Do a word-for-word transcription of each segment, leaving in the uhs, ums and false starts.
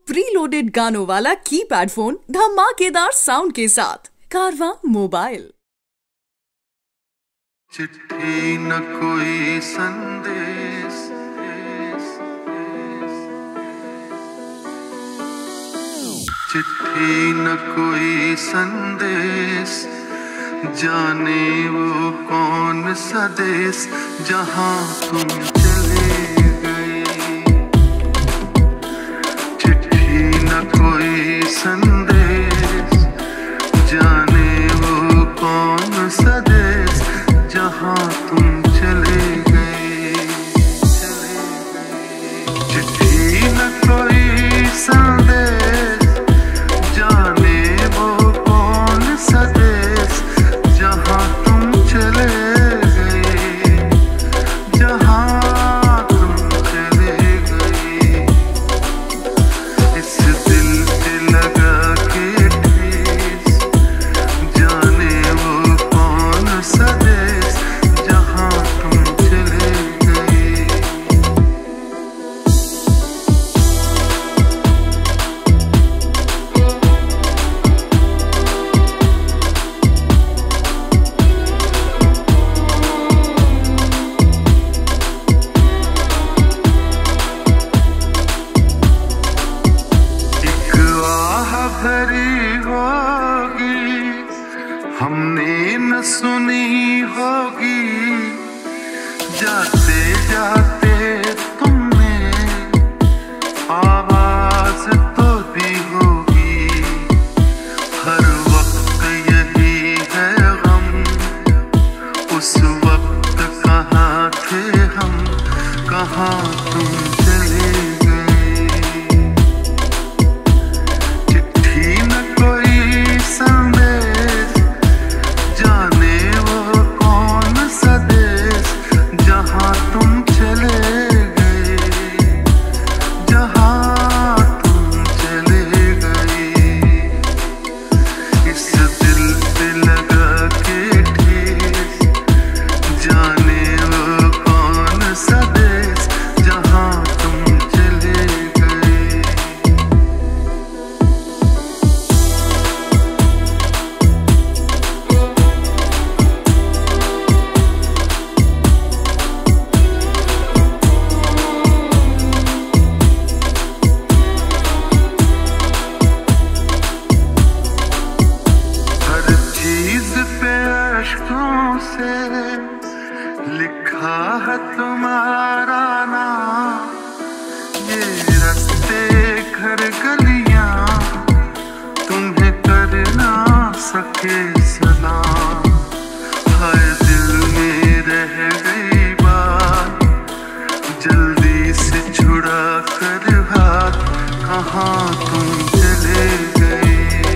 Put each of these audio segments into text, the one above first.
Preloaded गानों वाला keypad phone धमाकेदार साउंड के साथ कारवा मोबाइल। चिट्ठी न कोई संदेश, चिट्ठी न कोई संदेश, जाने वो कौन सा देश जहां तुम चले गए। चिट्ठी न कोई संदेश, जाने वो कौन सा देश जहां तुम चले गए। चिट्ठी न कोई संदेश, जाने वो कौन सा देश जहां तुम चले गए, जहां तुम चले गए। इस दिल पे लगा के ठेस, जाने वो कौन सा देश जहां तुम चले गए। एक आह भरी होगी, हमने न सुनी होगी, जाते जाते तुमने आवाज तो दी होगी। हर वक्त यही है गम, उस वक्त कहाँ थे हम, कहाँ तुम चले गए। चिट्ठी न कोई संदेश, जाने वो कौन सा देश जहां तुम चले गए, जहां तुम चले गए। इस दिल पे लगा के ठेस, जाने वो कौन सा देश जहां तुम चले गए। हर चीज पे अश्कों से लिखा है तुम्हारा नाम। ये रास्ते घर गलियां तुम्हें कर ना सके सलाम। हर दिल में रह गई बात, जल्दी से छुड़ा कर हाथ, कहाँ तुम चले गए।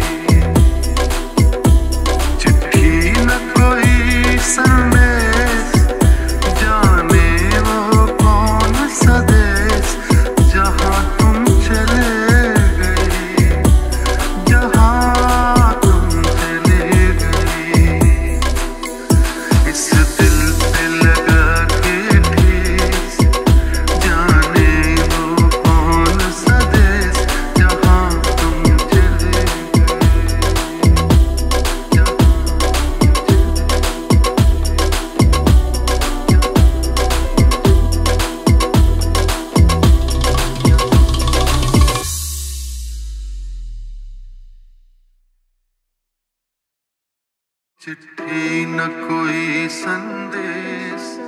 चिट्ठी न कोई संदेश, जाने वो कौन सा देश जहां तुम चले गए, जहां तुम चले गए। इस दिल पे लगा के ठेस, जाने वो कौन सा देश जहां तुम चले गए। चिट्ठी न कोई संदेश,